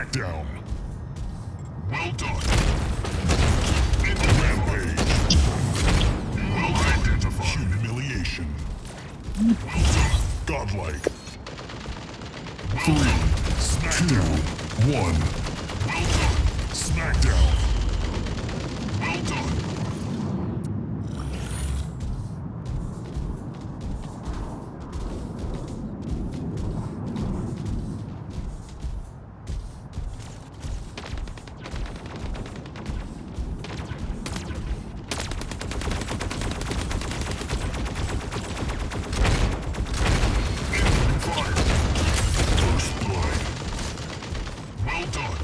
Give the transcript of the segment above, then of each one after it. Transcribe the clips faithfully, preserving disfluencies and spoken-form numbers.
Smackdown. Well done. Rampage. Well identified. Humiliation. Well done. Godlike. Well Three, done. two, one. Well done. Smackdown. Well done. Incoming fire. First blood. Well done.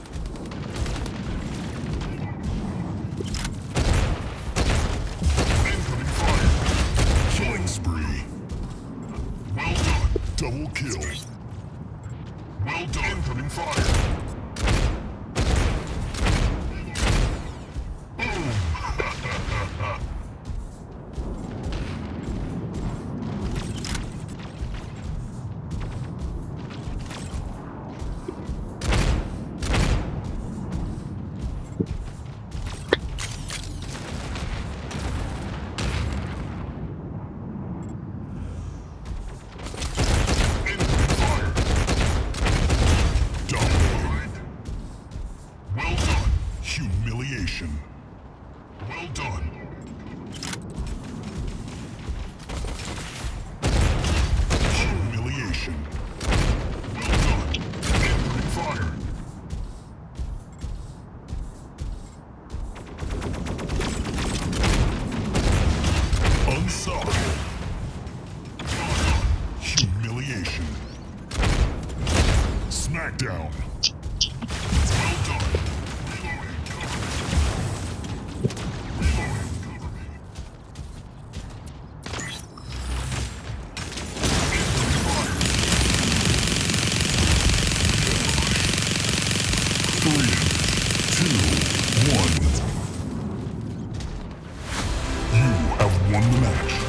Incoming fire. Killing spree. Well done. Double kill. Well done. Incoming fire. Boom. Incoming fire. Dominating. Well done. Humiliation. Well done. Humiliation. Well done. Incoming fire. Unstoppable. Well done. Humiliation. Smackdown. Well done. Reloading. Cover me. Reloading. Cover me. Incoming fire. Three, two, one. You have won the match.